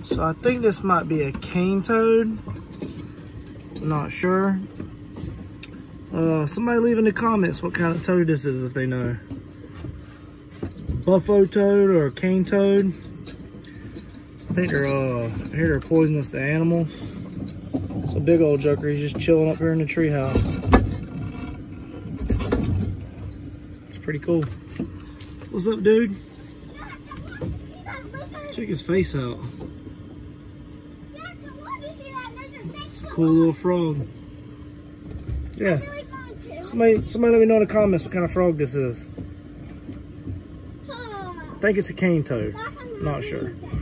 So I think this might be a cane toad. Not sure. Somebody leave in the comments what kind of toad this is if they know. Buffalo toad or a cane toad. I think they're poisonous to animals. It's a big old joker. He's just chilling up here in the treehouse. It's pretty cool. What's up, dude? Check his face out. It's a cool little frog. Yeah. Somebody let me know in the comments what kind of frog this is. I think it's a cane toad. Not sure.